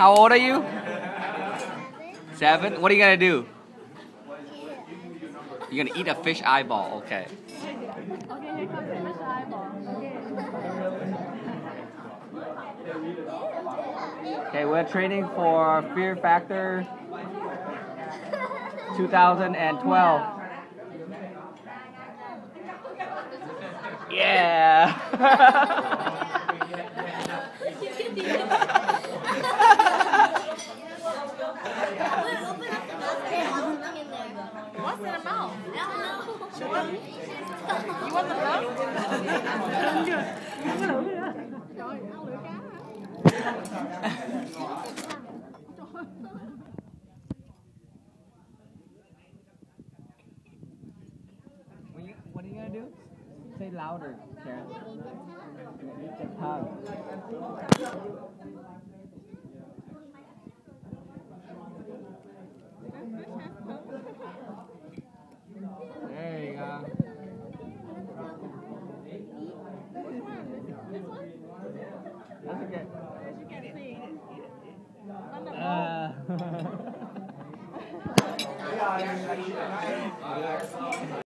How old are you? 7? What are you gonna do? You're gonna eat a fish eyeball, okay. Okay, here comes the fish eyeball. Okay, we're training for Fear Factor 2012. Yeah! What's in the mouth? You want the mouth? What are you gonna do? Say louder, Karen. Eat the tongue. There you go. That's okay. You can see it.